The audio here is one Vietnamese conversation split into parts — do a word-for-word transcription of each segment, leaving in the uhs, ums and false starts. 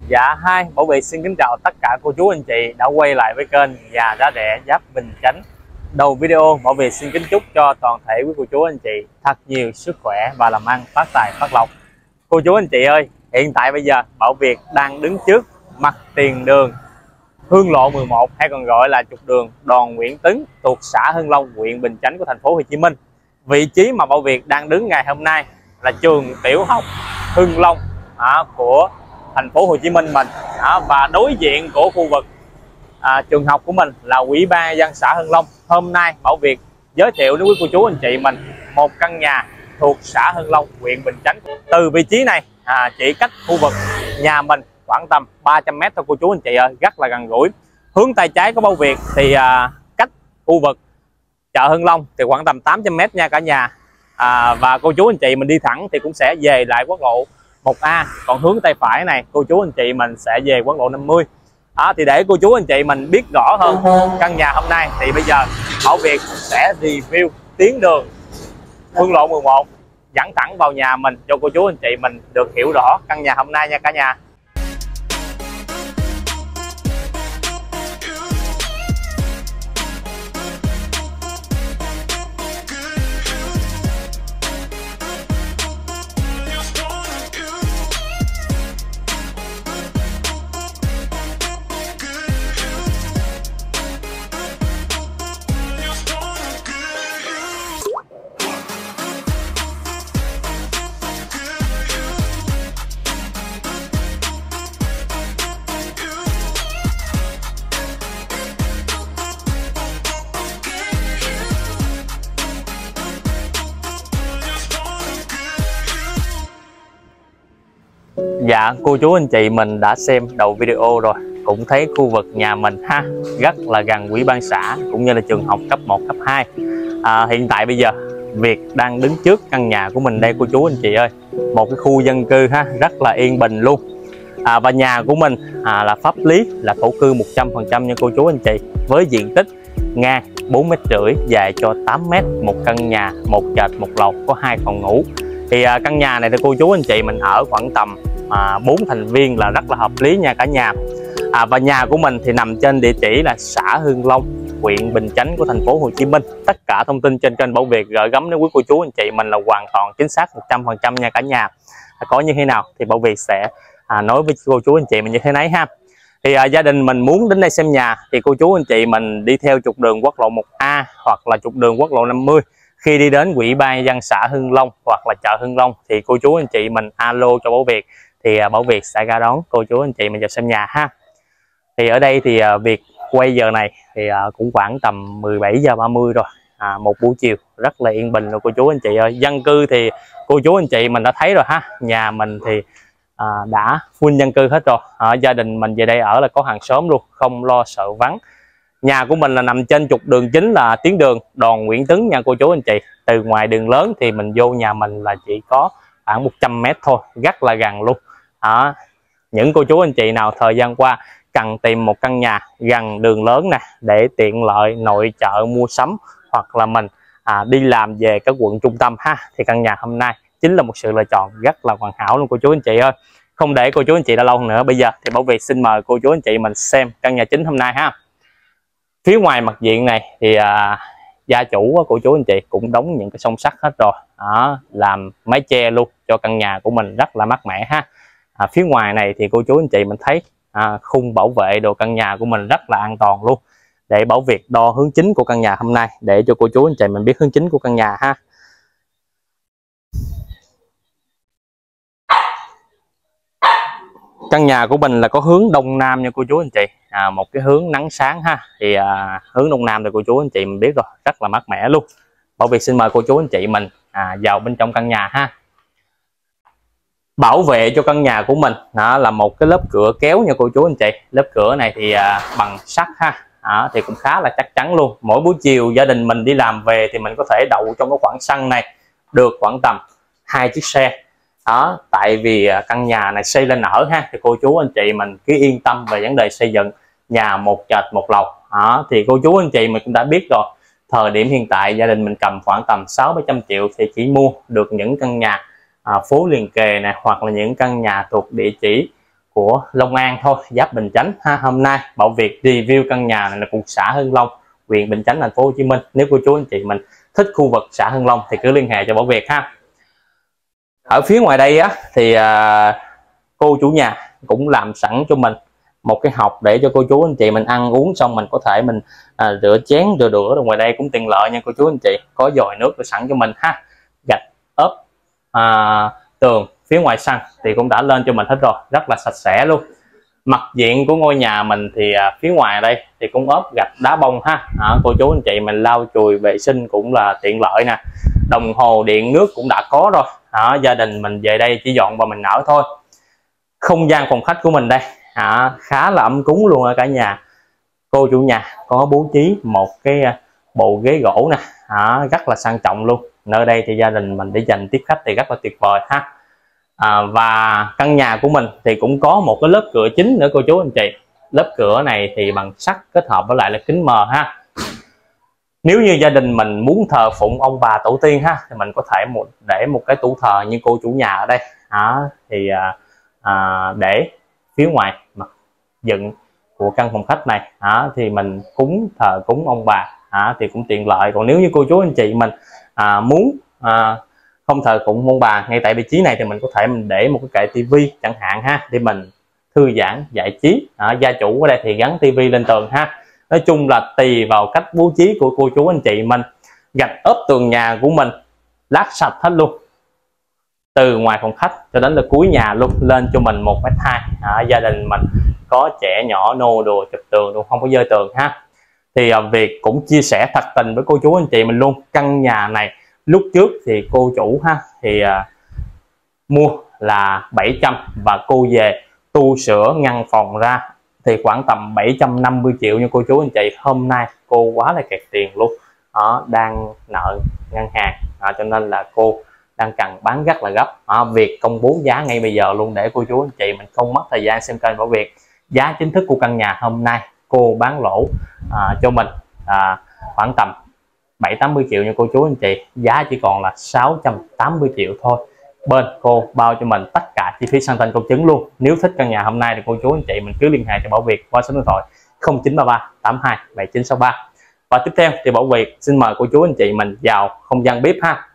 Dạ hai, Bảo Việt xin kính chào tất cả cô chú anh chị đã quay lại với kênh Nhà Giá Rẻ Giáp Bình Chánh. Đầu video, Bảo Việt xin kính chúc cho toàn thể quý cô chú anh chị thật nhiều sức khỏe và làm ăn phát tài phát lộc. Cô chú anh chị ơi, hiện tại bây giờ Bảo Việt đang đứng trước mặt tiền đường Hương Lộ mười một, hay còn gọi là trục đường Đoàn Nguyễn Tứng, thuộc xã Hưng Long, huyện Bình Chánh của thành phố Hồ Chí Minh. Vị trí mà Bảo Việt đang đứng ngày hôm nay là trường tiểu học Hưng Long à, của thành phố Hồ Chí Minh mình à, và đối diện của khu vực à, trường học của mình là Ủy ban nhân dân xã Hưng Long. Hôm nay Bảo Việt giới thiệu đến quý cô chú anh chị mình một căn nhà thuộc xã Hưng Long, huyện Bình Chánh. Từ vị trí này à, chỉ cách khu vực nhà mình khoảng tầm ba trăm mét thôi cô chú anh chị ơi, rất là gần gũi. Hướng tay trái của Bảo Việt thì à, cách khu vực chợ Hưng Long thì khoảng tầm tám trăm mét nha cả nhà. À, và cô chú anh chị mình đi thẳng thì cũng sẽ về lại quốc lộ một A, còn hướng tay phải này cô chú anh chị mình sẽ về quốc lộ năm mươi. À, thì để cô chú anh chị mình biết rõ hơn căn nhà hôm nay thì bây giờ Bảo Việt sẽ review tuyến đường Hương Lộ mười một dẫn thẳng vào nhà mình cho cô chú anh chị mình được hiểu rõ căn nhà hôm nay nha cả nhà. Dạ cô chú anh chị mình đã xem đầu video rồi, cũng thấy khu vực nhà mình ha rất là gần ủy ban xã cũng như là trường học cấp một, cấp hai. À, hiện tại bây giờ Việt đang đứng trước căn nhà của mình đây cô chú anh chị ơi, một cái khu dân cư ha rất là yên bình luôn. À, và nhà của mình à, là pháp lý là thổ cư một trăm phần trăm nha cô chú anh chị, với diện tích ngang bốn mét rưỡi, dài cho tám mét, một căn nhà một trệt một lầu, có hai phòng ngủ. Thì à, căn nhà này thì cô chú anh chị mình ở khoảng tầm À, bốn thành viên là rất là hợp lý nha cả nhà. À, và nhà của mình thì nằm trên địa chỉ là xã Hưng Long, huyện Bình Chánh của thành phố Hồ Chí Minh. Tất cả thông tin trên kênh Bảo Việt gửi gắm đến quý cô chú anh chị mình là hoàn toàn chính xác một trăm phần trăm nha cả nhà. À, có như thế nào thì Bảo Việt sẽ à, nói với cô chú anh chị mình như thế nấy ha. Thì à, gia đình mình muốn đến đây xem nhà thì cô chú anh chị mình đi theo trục đường quốc lộ một A hoặc là trục đường quốc lộ năm mươi. Khi đi đến Ủy ban nhân dân xã Hưng Long hoặc là chợ Hưng Long thì cô chú anh chị mình alo cho Bảo Việt thì Bảo Việt sẽ ra đón cô chú anh chị mình vào xem nhà ha. Thì ở đây thì Việt quay giờ này thì cũng khoảng tầm mười bảy giờ ba mươi rồi, à, một buổi chiều rất là yên bình rồi cô chú anh chị ơi. Dân cư thì cô chú anh chị mình đã thấy rồi ha, nhà mình thì à, đã full dân cư hết rồi. À, gia đình mình về đây ở là có hàng xóm luôn, không lo sợ vắng. Nhà của mình là nằm trên trục đường chính là tuyến đường Đoàn Nguyễn Tứng nha cô chú anh chị. Từ ngoài đường lớn thì mình vô nhà mình là chỉ có khoảng một trăm mét thôi, rất là gần luôn. À, những cô chú anh chị nào thời gian qua cần tìm một căn nhà gần đường lớn nè để tiện lợi nội trợ mua sắm, hoặc là mình à, đi làm về các quận trung tâm ha, thì căn nhà hôm nay chính là một sự lựa chọn rất là hoàn hảo luôn cô chú anh chị ơi. Không để cô chú anh chị đã lâu hơn nữa, bây giờ thì Bảo Việt xin mời cô chú anh chị mình xem căn nhà chính hôm nay ha. Phía ngoài mặt diện này thì à, gia chủ của chú anh chị cũng đóng những cái song sắt hết rồi, đó, làm mái che luôn cho căn nhà của mình rất là mát mẻ ha. À, phía ngoài này thì cô chú anh chị mình thấy à, khung bảo vệ đồ căn nhà của mình rất là an toàn luôn. Để Bảo Việt đo hướng chính của căn nhà hôm nay để cho cô chú anh chị mình biết hướng chính của căn nhà ha. Căn nhà của mình là có hướng đông nam nha cô chú anh chị, à, một cái hướng nắng sáng ha. Thì à, hướng đông nam thì cô chú anh chị mình biết rồi, rất là mát mẻ luôn. Bảo Việt xin mời cô chú anh chị mình à, vào bên trong căn nhà ha. Bảo vệ cho căn nhà của mình đó là một cái lớp cửa kéo nha cô chú anh chị. Lớp cửa này thì à, bằng sắt ha, à, thì cũng khá là chắc chắn luôn. Mỗi buổi chiều gia đình mình đi làm về thì mình có thể đậu trong cái khoảng sân này được khoảng tầm hai chiếc xe đó. Tại vì căn nhà này xây lên ở ha, thì cô chú anh chị mình cứ yên tâm về vấn đề xây dựng nhà một trệt một lầu đó. Thì cô chú anh chị mình cũng đã biết rồi, thời điểm hiện tại gia đình mình cầm khoảng tầm sáu bảy trăm triệu thì chỉ mua được những căn nhà à, phố liền kề này, hoặc là những căn nhà thuộc địa chỉ của Long An thôi, giáp Bình Chánh ha. Hôm nay Bảo Việt review căn nhà này là thuộc xã Hưng Long, huyện Bình Chánh, thành phố Hồ Chí Minh. Nếu cô chú anh chị mình thích khu vực xã Hưng Long thì cứ liên hệ cho Bảo Việt ha. Ở phía ngoài đây á thì à, cô chủ nhà cũng làm sẵn cho mình một cái hộc để cho cô chú anh chị mình ăn uống xong mình có thể mình à, rửa chén rửa đũa. Rồi ngoài đây cũng tiện lợi nha cô chú anh chị, có dòi nước sẵn cho mình ha. Gạch ốp à, tường phía ngoài sân thì cũng đã lên cho mình hết rồi, rất là sạch sẽ luôn. Mặt diện của ngôi nhà mình thì à, phía ngoài đây thì cũng ốp gạch đá bông ha. À, cô chú anh chị mình lau chùi vệ sinh cũng là tiện lợi nè. Đồng hồ điện nước cũng đã có rồi. À, gia đình mình về đây chỉ dọn và mình ở thôi. Không gian phòng khách của mình đây à, khá là ấm cúng luôn ở cả nhà. Cô chủ nhà có bố trí một cái bộ ghế gỗ nè, à, rất là sang trọng luôn. Nơi đây thì gia đình mình để dành tiếp khách thì rất là tuyệt vời ha. À, và căn nhà của mình thì cũng có một cái lớp cửa chính nữa cô chú anh chị. Lớp cửa này thì bằng sắt kết hợp với lại là kính mờ ha. Nếu như gia đình mình muốn thờ phụng ông bà tổ tiên ha thì mình có thể một để một cái tủ thờ như cô chủ nhà ở đây à, thì à, à, để phía ngoài mặt dựng của căn phòng khách này à, thì mình cúng thờ cúng ông bà à, thì cũng tiện lợi. Còn nếu như cô chú anh chị mình à, muốn à, không thờ phụng ông bà ngay tại vị trí này thì mình có thể mình để một cái kệ tivi chẳng hạn ha, để mình thư giãn giải trí. À, gia chủ ở đây thì gắn tivi lên tường ha. Nói chung là tùy vào cách bố trí của cô chú anh chị mình. Gạch ốp tường nhà của mình lát sạch hết luôn, từ ngoài phòng khách cho đến là cuối nhà luôn, lên cho mình một mét hai. À, gia đình mình có trẻ nhỏ nô đùa chụp tường luôn, không có dơi tường ha. Thì à, Việt cũng chia sẻ thật tình với cô chú anh chị mình luôn, căn nhà này lúc trước thì cô chủ ha thì à, mua là bảy trăm và cô về tu sửa ngăn phòng ra thì khoảng tầm bảy trăm năm mươi triệu nha cô chú anh chị. Hôm nay cô quá là kẹt tiền luôn đó, đang nợ ngân hàng à, cho nên là cô đang cần bán rất là gấp. à, Việc công bố giá ngay bây giờ luôn để cô chú anh chị mình không mất thời gian xem kênh Bảo Việt. Giá chính thức của căn nhà hôm nay cô bán lỗ à, cho mình à, khoảng tầm bảy tám mươi triệu nha cô chú anh chị. Giá chỉ còn là sáu trăm tám mươi triệu thôi. Bên cô bao cho mình tất cả chi phí sang tên công chứng luôn. Nếu thích căn nhà hôm nay thì cô chú anh chị mình cứ liên hệ cho Bảo Việt qua số điện thoại không chín ba ba tám hai bảy chín sáu ba. Và tiếp theo thì Bảo Việt xin mời cô chú anh chị mình vào không gian bếp ha.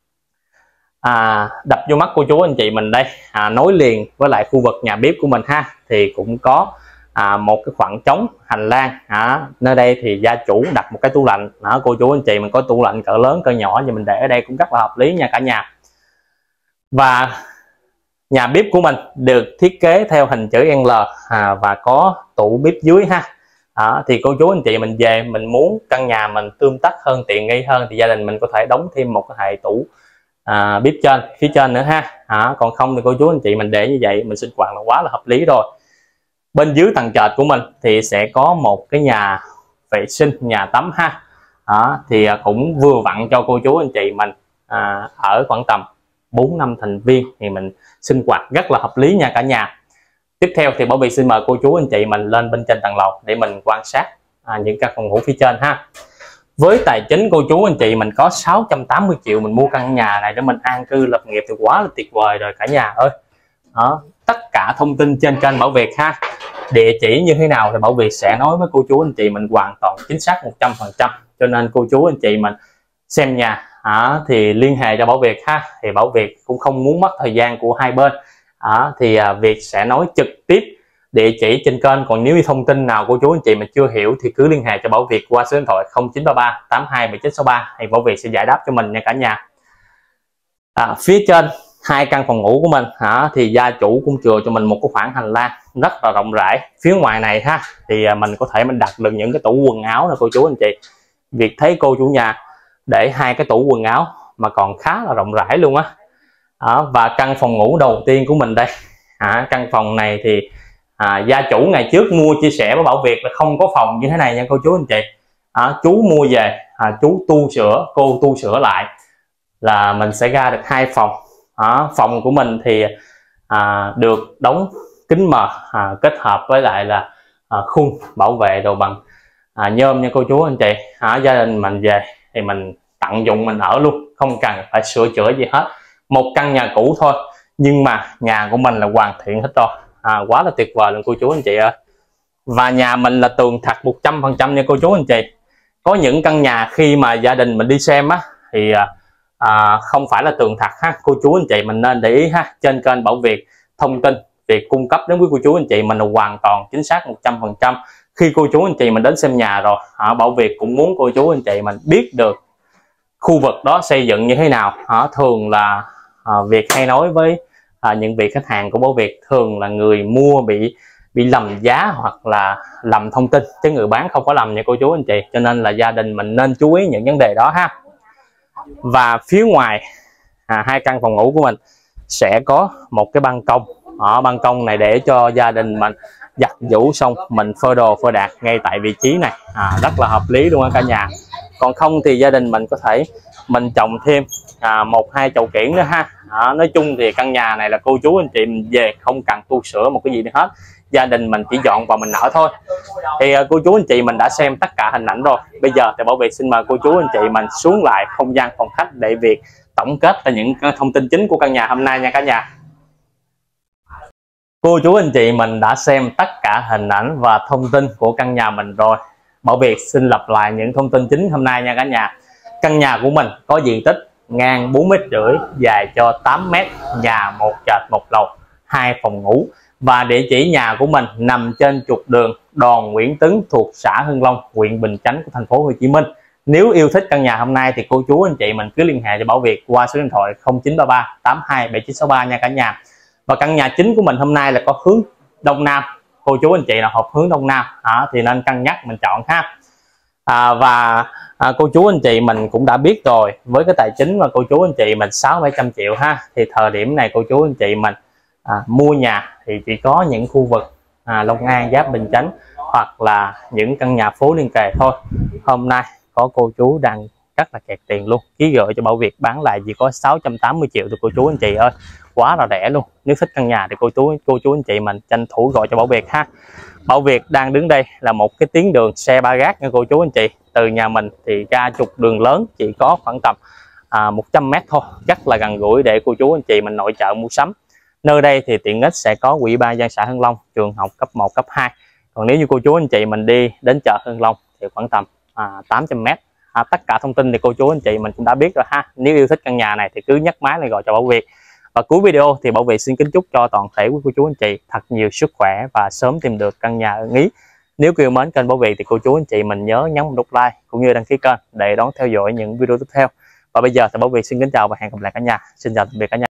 À, đập vô mắt cô chú anh chị mình đây à, nối liền với lại khu vực nhà bếp của mình ha, thì cũng có à, một cái khoảng trống hành lang. à, Nơi đây thì gia chủ đặt một cái tủ lạnh. à, Cô chú anh chị mình có tủ lạnh cỡ lớn cỡ nhỏ thì mình để ở đây cũng rất là hợp lý nha cả nhà. Và nhà bếp của mình được thiết kế theo hình chữ L à, và có tủ bếp dưới ha. à, Thì cô chú anh chị mình về mình muốn căn nhà mình tươm tất hơn, tiện nghi hơn thì gia đình mình có thể đóng thêm một cái hệ tủ à, bếp trên phía trên nữa ha. à, Còn không thì cô chú anh chị mình để như vậy mình sinh hoạt là quá là hợp lý rồi. Bên dưới tầng trệt của mình thì sẽ có một cái nhà vệ sinh, nhà tắm ha. à, Thì cũng vừa vặn cho cô chú anh chị mình à, ở khoảng tầm bốn năm thành viên thì mình sinh hoạt rất là hợp lý nha cả nhà. Tiếp theo thì Bảo Việt xin mời cô chú anh chị mình lên bên trên tầng lầu để mình quan sát à, những căn phòng ngủ phía trên ha. Với tài chính cô chú anh chị mình có sáu trăm tám mươi triệu mình mua căn nhà này để mình an cư lập nghiệp thì quá là tuyệt vời rồi cả nhà ơi. Đó, tất cả thông tin trên kênh Bảo Việt ha. Địa chỉ như thế nào thì Bảo Việt sẽ nói với cô chú anh chị mình hoàn toàn chính xác một trăm phần trăm. Cho nên cô chú anh chị mình xem nhà à, thì liên hệ cho Bảo Việt ha. Thì Bảo Việt cũng không muốn mất thời gian của hai bên. à, Thì à, Việt sẽ nói trực tiếp địa chỉ trên kênh. Còn nếu như thông tin nào cô chú anh chị mình chưa hiểu thì cứ liên hệ cho Bảo Việt qua số điện thoại không chín ba ba tám hai bảy chín sáu ba thì Bảo Việt sẽ giải đáp cho mình nha cả nhà. à, Phía trên hai căn phòng ngủ của mình hả, thì gia chủ cũng chừa cho mình một cái khoảng hành lang rất là rộng rãi. Phía ngoài này ha thì mình có thể mình đặt được những cái tủ quần áo nè cô chú anh chị. Việc thấy cô chủ nhà để hai cái tủ quần áo mà còn khá là rộng rãi luôn á. Và căn phòng ngủ đầu tiên của mình đây à, căn phòng này thì à, gia chủ ngày trước mua chia sẻ với Bảo Việt là không có phòng như thế này nha cô chú anh chị. à, Chú mua về à, chú tu sửa, cô tu sửa lại là mình sẽ ra được hai phòng. à, Phòng của mình thì à, được đóng kính mờ à, kết hợp với lại là à, khung bảo vệ đồ bằng à, nhôm nha cô chú anh chị. à, Gia đình mình về thì mình tận dụng mình ở luôn, không cần phải sửa chữa gì hết. Một căn nhà cũ thôi nhưng mà nhà của mình là hoàn thiện hết rồi. à, quá là tuyệt vời luôn cô chú anh chị ơi. Và nhà mình là tường thật một trăm phần trăm nha cô chú anh chị. Có những căn nhà khi mà gia đình mình đi xem á thì à, không phải là tường thật ha cô chú anh chị, mình nên để ý ha. Trên kênh Bảo Việt thông tin việc cung cấp đến quý cô chú anh chị mình là hoàn toàn chính xác một trăm phần trăm. Khi cô chú anh chị mình đến xem nhà rồi, à, Bảo Việt cũng muốn cô chú anh chị mình biết được khu vực đó xây dựng như thế nào. À, thường là à, Việt hay nói với à, những vị khách hàng của Bảo Việt, thường là người mua bị bị lầm giá hoặc là lầm thông tin, chứ người bán không có lầm nha cô chú anh chị. Cho nên là gia đình mình nên chú ý những vấn đề đó ha. Và phía ngoài à, hai căn phòng ngủ của mình sẽ có một cái ban công. Ở ban công này để cho gia đình mình giặt giũ xong mình phơi đồ phơi đạc ngay tại vị trí này, à, rất là hợp lý luôn cả nhà. Còn không thì gia đình mình có thể mình trồng thêm à, một hai chậu kiển nữa ha. À, nói chung thì căn nhà này là cô chú anh chị mình về không cần tu sửa một cái gì nữa hết, gia đình mình chỉ dọn vào mình ở thôi. Thì à, cô chú anh chị mình đã xem tất cả hình ảnh rồi, bây giờ thì Bảo Việt xin mời cô chú anh chị mình xuống lại không gian phòng khách để Việt tổng kết là những thông tin chính của căn nhà hôm nay nha cả nhà. Cô chú anh chị mình đã xem tất cả hình ảnh và thông tin của căn nhà mình rồi. Bảo Việt xin lặp lại những thông tin chính hôm nay nha cả nhà. Căn nhà của mình có diện tích ngang bốn mét rưỡi, dài cho tám mét, nhà một trệt một lầu, hai phòng ngủ. Và địa chỉ nhà của mình nằm trên trục đường Đoàn Nguyễn Tứng thuộc xã Hưng Long, huyện Bình Chánh của thành phố Hồ Chí Minh. Nếu yêu thích căn nhà hôm nay thì cô chú anh chị mình cứ liên hệ cho Bảo Việt qua số điện thoại không chín ba ba tám hai bảy chín sáu ba nha cả nhà. Và căn nhà chính của mình hôm nay là có hướng đông nam, cô chú anh chị nào hợp hướng đông nam à, thì nên cân nhắc mình chọn ha. À, và à, cô chú anh chị mình cũng đã biết rồi, với cái tài chính mà cô chú anh chị mình sáu bảy trăm triệu ha, thì thời điểm này cô chú anh chị mình à, mua nhà thì chỉ có những khu vực à, Long An, Giáp, Bình Chánh hoặc là những căn nhà phố liên kề thôi. Hôm nay có cô chú đang rất là kẹt tiền luôn, ký gửi cho Bảo Việt bán lại chỉ có sáu trăm tám mươi triệu thôi cô chú anh chị ơi, quá là rẻ luôn. Nếu thích căn nhà thì cô chú cô chú anh chị mình tranh thủ gọi cho Bảo Việt ha. Bảo Việt đang đứng đây là một cái tuyến đường xe ba gác nha cô chú anh chị. Từ nhà mình thì ra trục đường lớn chỉ có khoảng tầm à, một trăm mét thôi, rất là gần gũi để cô chú anh chị mình nội trợ mua sắm. Nơi đây thì tiện ích sẽ có Ủy ban nhân dân xã Hưng Long, trường học cấp một, cấp hai. Còn nếu như cô chú anh chị mình đi đến chợ Hưng Long thì khoảng tầm à, tám trăm mét. À, tất cả thông tin thì cô chú anh chị mình cũng đã biết rồi ha. Nếu yêu thích căn nhà này thì cứ nhấc máy lên gọi cho Bảo Việt. Và cuối video thì Bảo Việt xin kính chúc cho toàn thể quý cô chú anh chị thật nhiều sức khỏe và sớm tìm được căn nhà ưng ý. Nếu yêu mến kênh Bảo Việt thì cô chú anh chị mình nhớ nhấn một nút like cũng như đăng ký kênh để đón theo dõi những video tiếp theo. Và bây giờ thì Bảo Việt xin kính chào và hẹn gặp lại cả nhà. Xin chào tạm biệt cả nhà.